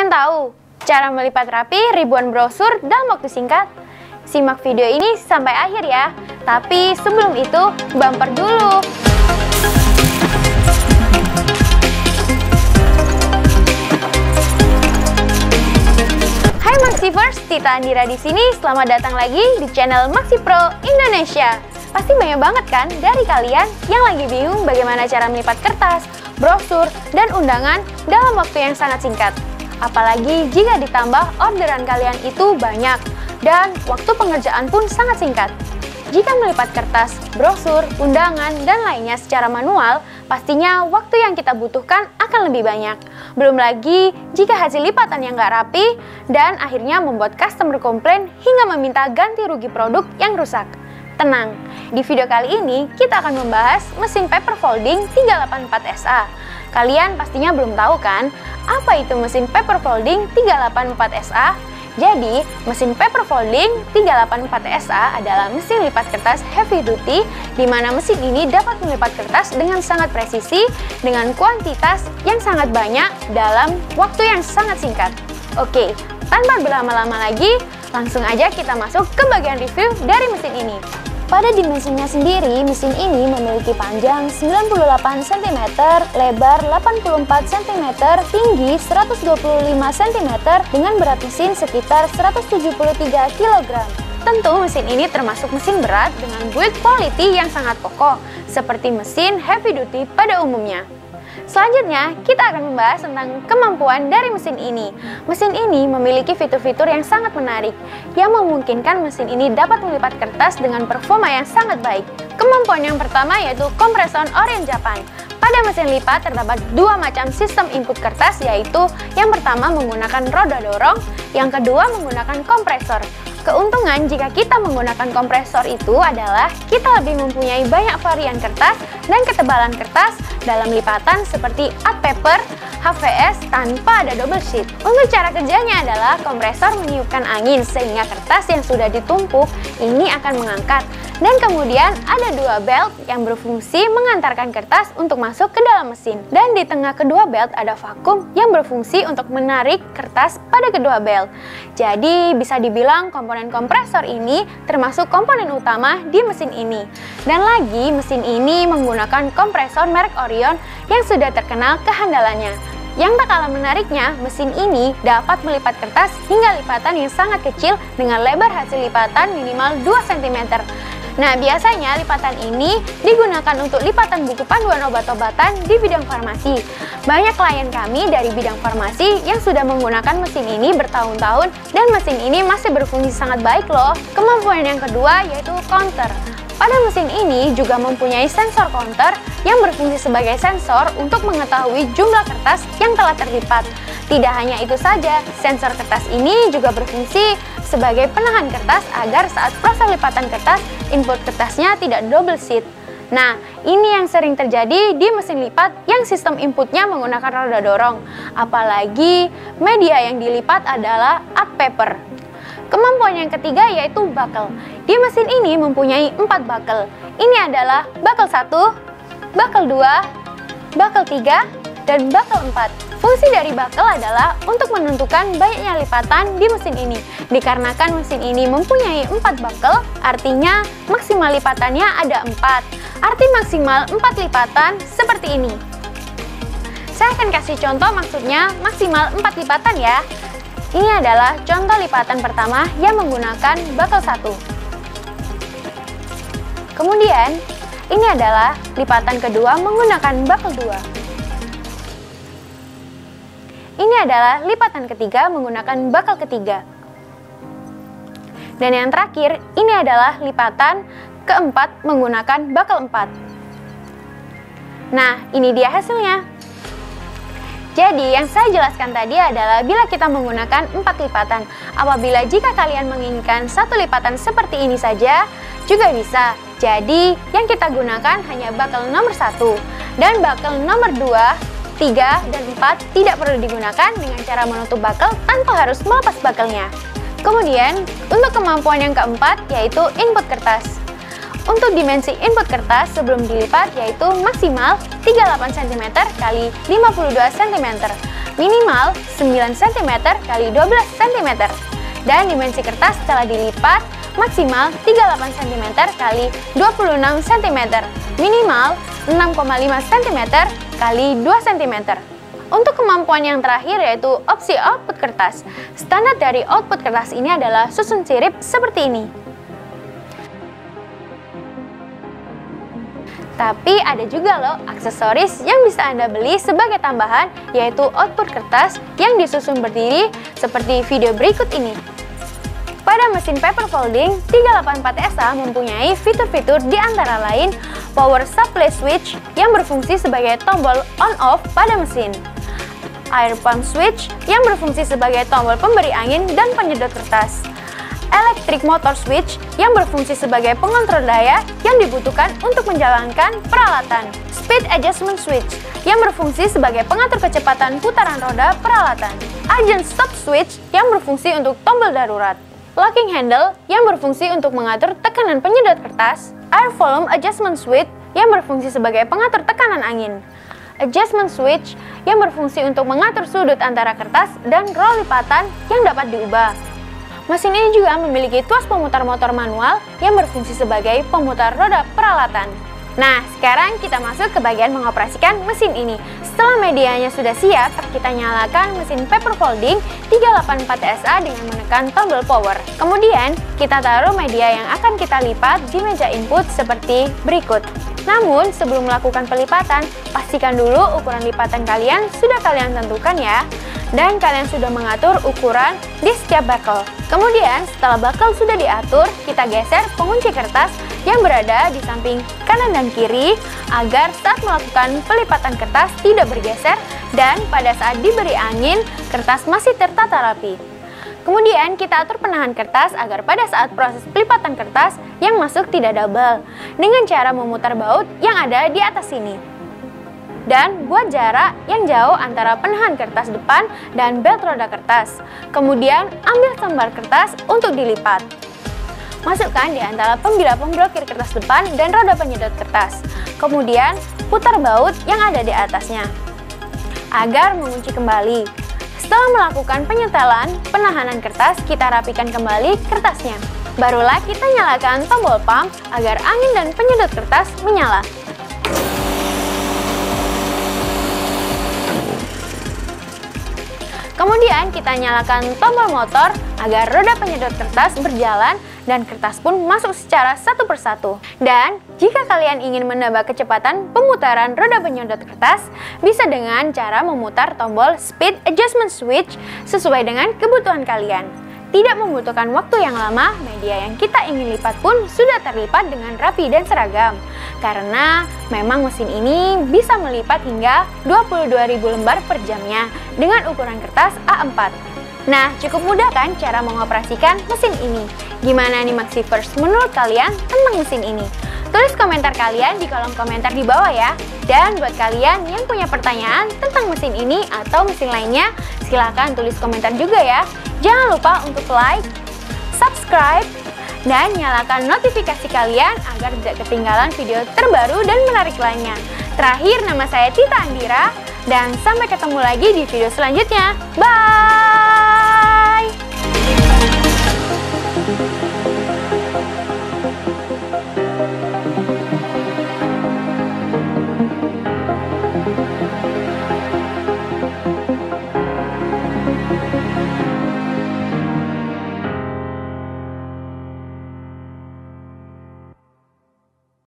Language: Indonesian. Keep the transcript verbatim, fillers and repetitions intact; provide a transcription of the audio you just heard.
Pengen tahu cara melipat rapi ribuan brosur dalam waktu singkat? Simak video ini sampai akhir ya. Tapi sebelum itu, bumper dulu. Hai Maxivers, Tita Andira di sini. Selamat datang lagi di channel Maxipro Indonesia. Pasti banyak banget kan dari kalian yang lagi bingung bagaimana cara melipat kertas, brosur, dan undangan dalam waktu yang sangat singkat. Apalagi jika ditambah orderan kalian itu banyak dan waktu pengerjaan pun sangat singkat. Jika melipat kertas, brosur, undangan, dan lainnya secara manual, pastinya waktu yang kita butuhkan akan lebih banyak. Belum lagi jika hasil lipatan yang nggak rapi dan akhirnya membuat customer komplain hingga meminta ganti rugi produk yang rusak. Tenang, di video kali ini kita akan membahas mesin paper folding tiga delapan empat S A. Kalian pastinya belum tahu kan, apa itu mesin paper folding tiga delapan empat S A? Jadi, mesin paper folding tiga delapan empat S A adalah mesin lipat kertas heavy duty, di mana mesin ini dapat melipat kertas dengan sangat presisi, dengan kuantitas yang sangat banyak dalam waktu yang sangat singkat. Oke, tanpa berlama-lama lagi, langsung aja kita masuk ke bagian review dari mesin ini. Pada dimensinya sendiri, mesin ini memiliki panjang sembilan puluh delapan sentimeter, lebar delapan puluh empat sentimeter, tinggi seratus dua puluh lima sentimeter, dengan berat mesin sekitar seratus tujuh puluh tiga kilogram. Tentu mesin ini termasuk mesin berat dengan build quality yang sangat kokoh, seperti mesin heavy duty pada umumnya. Selanjutnya, kita akan membahas tentang kemampuan dari mesin ini. Mesin ini memiliki fitur-fitur yang sangat menarik, yang memungkinkan mesin ini dapat melipat kertas dengan performa yang sangat baik. Kemampuan yang pertama yaitu kompresor Orient-Japan. Pada mesin lipat terdapat dua macam sistem input kertas, yaitu yang pertama menggunakan roda dorong, yang kedua menggunakan kompresor. Keuntungan jika kita menggunakan kompresor itu adalah kita lebih mempunyai banyak varian kertas dan ketebalan kertas dalam lipatan seperti art paper, H V S tanpa ada double sheet. Untuk cara kerjanya adalah kompresor meniupkan angin sehingga kertas yang sudah ditumpuk ini akan mengangkat, dan kemudian ada dua belt yang berfungsi mengantarkan kertas untuk masuk ke dalam mesin, dan di tengah kedua belt ada vakum yang berfungsi untuk menarik kertas pada kedua belt. Jadi bisa dibilang komponen kompresor ini termasuk komponen utama di mesin ini. Dan lagi mesin ini menggunakan kompresor merek Orion yang sudah terkenal kehandalannya. Yang tak kalah menariknya, mesin ini dapat melipat kertas hingga lipatan yang sangat kecil dengan lebar hasil lipatan minimal dua sentimeter. Nah, biasanya lipatan ini digunakan untuk lipatan buku panduan obat-obatan di bidang farmasi. Banyak klien kami dari bidang farmasi yang sudah menggunakan mesin ini bertahun-tahun dan mesin ini masih berfungsi sangat baik loh. Kemampuan yang kedua yaitu counter. Pada mesin ini juga mempunyai sensor counter yang berfungsi sebagai sensor untuk mengetahui jumlah kertas yang telah terlipat. Tidak hanya itu saja, sensor kertas ini juga berfungsi sebagai penahan kertas agar saat proses lipatan kertas, input kertasnya tidak double sheet. Nah, ini yang sering terjadi di mesin lipat yang sistem inputnya menggunakan roda dorong. Apalagi media yang dilipat adalah art paper. Kemampuan yang ketiga yaitu buckle. Di mesin ini mempunyai empat buckle. Ini adalah buckle satu, buckle dua, buckle tiga, dan buckle empat. Fungsi dari buckle adalah untuk menentukan banyaknya lipatan di mesin ini. Dikarenakan mesin ini mempunyai empat buckle, artinya maksimal lipatannya ada empat. Arti maksimal empat lipatan seperti ini. Saya akan kasih contoh maksudnya maksimal empat lipatan ya. Ini adalah contoh lipatan pertama yang menggunakan buckle satu. Kemudian, ini adalah lipatan kedua menggunakan buckle dua. Ini adalah lipatan ketiga menggunakan buckle ketiga. Dan yang terakhir, ini adalah lipatan keempat menggunakan buckle empat. Nah, ini dia hasilnya. Jadi, yang saya jelaskan tadi adalah bila kita menggunakan empat lipatan. Apabila jika kalian menginginkan satu lipatan seperti ini saja, juga bisa. Jadi, yang kita gunakan hanya buckle nomor satu. Dan buckle nomor dua, tiga, dan empat tidak perlu digunakan dengan cara menutup buckle tanpa harus melepas buckle-nya. Kemudian, untuk kemampuan yang keempat yaitu input kertas. Untuk dimensi input kertas sebelum dilipat yaitu maksimal tiga puluh delapan sentimeter kali lima puluh dua sentimeter. minimal sembilan sentimeter kali dua belas sentimeter. Dan dimensi kertas setelah dilipat maksimal tiga puluh delapan sentimeter kali dua puluh enam sentimeter, minimal enam koma lima sentimeter kali dua sentimeter. Untuk kemampuan yang terakhir yaitu opsi output kertas. Standar dari output kertas ini adalah susun sirip seperti ini. Tapi ada juga loh aksesoris yang bisa Anda beli sebagai tambahan, yaitu output kertas yang disusun berdiri seperti video berikut ini. Pada mesin paper folding tiga delapan empat S A mempunyai fitur-fitur di antara lain power supply switch yang berfungsi sebagai tombol on-off pada mesin, air pump switch yang berfungsi sebagai tombol pemberi angin dan penyedot kertas, electric motor switch yang berfungsi sebagai pengontrol daya yang dibutuhkan untuk menjalankan peralatan, speed adjustment switch yang berfungsi sebagai pengatur kecepatan putaran roda peralatan, agent stop switch yang berfungsi untuk tombol darurat, locking handle yang berfungsi untuk mengatur tekanan penyedot kertas, air volume adjustment switch yang berfungsi sebagai pengatur tekanan angin, adjustment switch yang berfungsi untuk mengatur sudut antara kertas dan roll lipatan yang dapat diubah. Mesin ini juga memiliki tuas pemutar motor manual yang berfungsi sebagai pemutar roda peralatan. Nah, sekarang kita masuk ke bagian mengoperasikan mesin ini. Setelah medianya sudah siap, kita nyalakan mesin paper folding tiga delapan empat S A dengan menekan tombol power. Kemudian, kita taruh media yang akan kita lipat di meja input seperti berikut. Namun, sebelum melakukan pelipatan, pastikan dulu ukuran lipatan kalian sudah kalian tentukan ya. Dan kalian sudah mengatur ukuran di setiap buckle. Kemudian, setelah buckle sudah diatur, kita geser pengunci kertas yang berada di samping kanan dan kiri agar saat melakukan pelipatan kertas tidak bergeser dan pada saat diberi angin, kertas masih tertata rapi. Kemudian, kita atur penahan kertas agar pada saat proses pelipatan kertas yang masuk tidak double dengan cara memutar baut yang ada di atas sini. Dan buat jarak yang jauh antara penahan kertas depan dan belt roda kertas. Kemudian ambil sembal kertas untuk dilipat. Masukkan di antara pembilah pemblokir kertas depan dan roda penyedot kertas. Kemudian putar baut yang ada di atasnya agar mengunci kembali. Setelah melakukan penyetelan penahanan kertas, kita rapikan kembali kertasnya. Barulah kita nyalakan tombol pump agar angin dan penyedot kertas menyala. Kemudian kita nyalakan tombol motor agar roda penyedot kertas berjalan dan kertas pun masuk secara satu persatu. Dan jika kalian ingin menambah kecepatan pemutaran roda penyedot kertas, bisa dengan cara memutar tombol speed adjustment switch sesuai dengan kebutuhan kalian. Tidak membutuhkan waktu yang lama, media yang kita ingin lipat pun sudah terlipat dengan rapi dan seragam. Karena memang mesin ini bisa melipat hingga dua puluh dua ribu lembar per jamnya dengan ukuran kertas A empat. Nah, cukup mudah kan cara mengoperasikan mesin ini? Gimana nih Maxivers menurut kalian tentang mesin ini? Tulis komentar kalian di kolom komentar di bawah ya. Dan buat kalian yang punya pertanyaan tentang mesin ini atau mesin lainnya, silahkan tulis komentar juga ya. Jangan lupa untuk like, subscribe, dan nyalakan notifikasi kalian agar tidak ketinggalan video terbaru dan menarik lainnya. Terakhir, nama saya Tita Andira, dan sampai ketemu lagi di video selanjutnya. Bye!